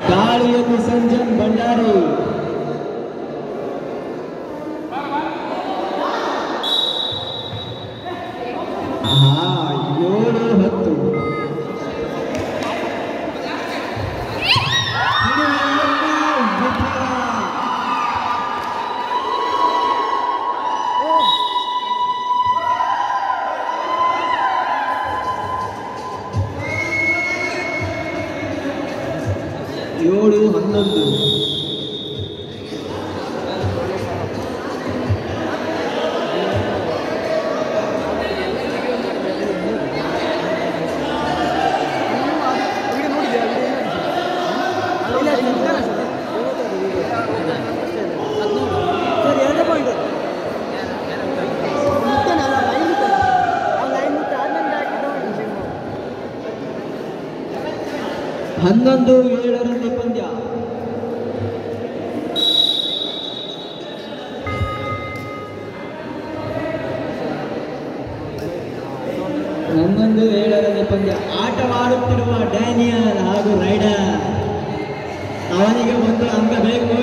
ಗಾಳಿಯಲ್ಲಿ ಸಂಜನ್ ಭಂಡಾರಿ. ಏಳು 11. ಹನ್ನೊಂದು 7ರಲ್ಲಿ ಪಂದ್ಯ. ಆಟವಾಡುತ್ತಿರುವ ಡ್ಯಾನಿಯಲ್ ಹಾಗೂ ರೈಡರ್, ಅವನಿಗೆ ಒಂದು ಅಂಕ ಬೇಕು.